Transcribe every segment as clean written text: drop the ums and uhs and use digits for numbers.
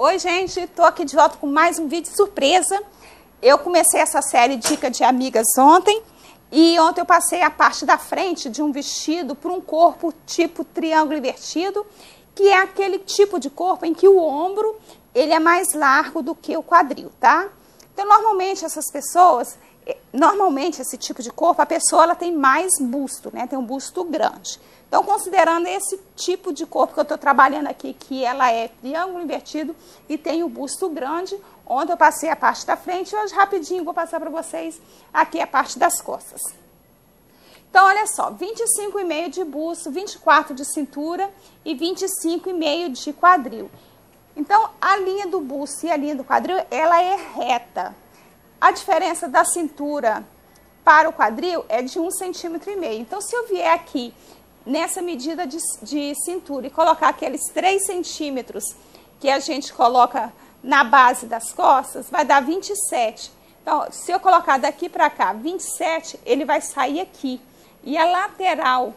Oi gente, tô aqui de volta com mais um vídeo surpresa. Eu comecei essa série Dica de Amigas ontem e ontem eu passei a parte da frente de um vestido para um corpo tipo triângulo invertido, que é aquele tipo de corpo em que o ombro ele é mais largo do que o quadril, tá? Então normalmente essas pessoas, esse tipo de corpo, a pessoa ela tem mais busto, né? Tem um busto grande. Então, considerando esse tipo de corpo que eu estou trabalhando aqui, que ela é triângulo invertido e tem o busto grande, ontem eu passei a parte da frente, hoje rapidinho vou passar para vocês aqui a parte das costas. Então, olha só, 25,5 de busto, 24 de cintura e 25,5 de quadril. Então, a linha do busto e a linha do quadril, ela é reta. A diferença da cintura para o quadril é de 1,5 cm. Então, se eu vier aqui nessa medida de cintura e colocar aqueles 3 centímetros que a gente coloca na base das costas, vai dar 27. Então, se eu colocar daqui para cá 27, ele vai sair aqui. E a lateral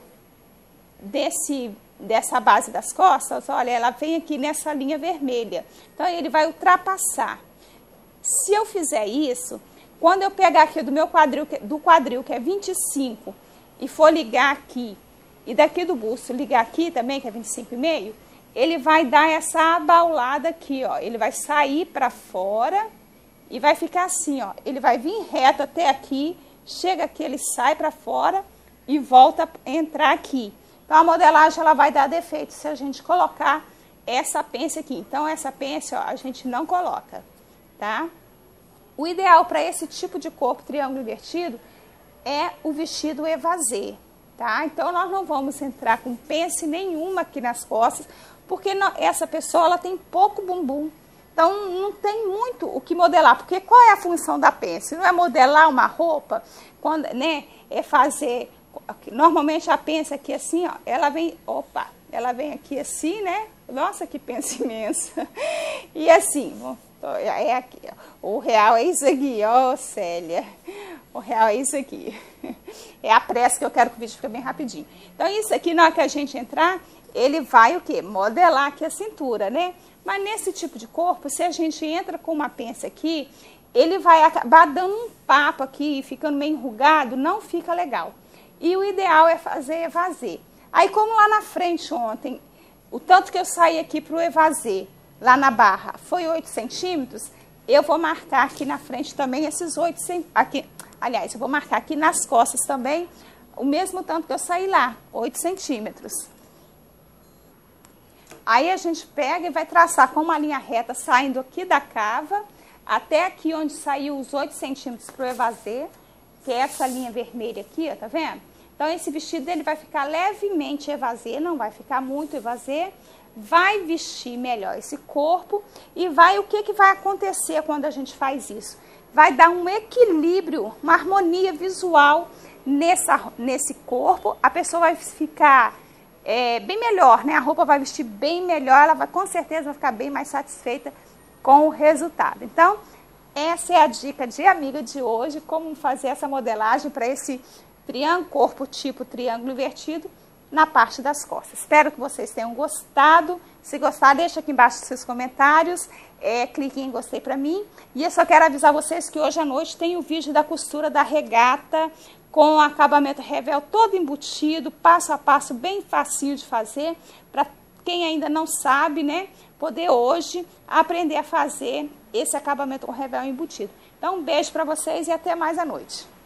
dessa base das costas, olha, ela vem aqui nessa linha vermelha. Então, ele vai ultrapassar. Se eu fizer isso, quando eu pegar aqui do quadril, que é 25, e for ligar aqui, e daqui do busto ligar aqui também, que é 25,5, ele vai dar essa abaulada aqui, ó. Ele vai sair para fora e vai ficar assim, ó. Ele vai vir reto até aqui, chega aqui, ele sai para fora e volta a entrar aqui. Então, a modelagem, ela vai dar defeito se a gente colocar essa pence aqui. Então, essa pence, ó, a gente não coloca, tá? O ideal para esse tipo de corpo triângulo invertido é o vestido evasê. Tá? Então, nós não vamos entrar com pence nenhuma aqui nas costas, porque essa pessoa ela tem pouco bumbum. Então, não tem muito o que modelar, porque qual é a função da pence? Não é modelar uma roupa, quando, né, é fazer... Normalmente, a pence aqui assim, ó, ela vem aqui assim, né? Nossa, que pence imensa! E assim, é aqui, ó. O real é isso aqui, ó, Célia. O real é isso aqui. É a pressa que eu quero que o vídeo fique bem rapidinho. Então, isso aqui, na hora que a gente entrar, ele vai o quê? Modelar aqui a cintura, né? Mas nesse tipo de corpo, se a gente entra com uma pence aqui, ele vai acabar dando um papo aqui, ficando meio enrugado, não fica legal. E o ideal é fazer evasê. Aí, como lá na frente ontem, o tanto que eu saí aqui pro evasê, lá na barra, foi 8 centímetros, eu vou marcar aqui na frente também esses 8 centímetros. Aliás, eu vou marcar aqui nas costas também o mesmo tanto que eu saí lá, 8 centímetros. Aí a gente pega e vai traçar com uma linha reta, saindo aqui da cava, até aqui onde saiu os 8 centímetros para o evasê, que é essa linha vermelha aqui, ó, tá vendo? Então, esse vestido dele vai ficar levemente evasê, não vai ficar muito evasê, vai vestir melhor esse corpo e o que vai acontecer quando a gente faz isso? Vai dar um equilíbrio, uma harmonia visual nesse corpo. A pessoa vai ficar bem melhor, né? A roupa vai vestir bem melhor, ela vai, com certeza vai ficar bem mais satisfeita com o resultado. Então, essa é a dica de amiga de hoje, como fazer essa modelagem para esse corpo tipo triângulo invertido na parte das costas. Espero que vocês tenham gostado. Se gostar, deixa aqui embaixo os seus comentários. Clique em gostei pra mim. E eu só quero avisar vocês que hoje à noite tem o vídeo da costura da regata com o acabamento revel todo embutido, passo a passo, bem facinho de fazer. Para quem ainda não sabe, né, poder hoje aprender a fazer esse acabamento com revel embutido. Então, um beijo pra vocês e até mais à noite.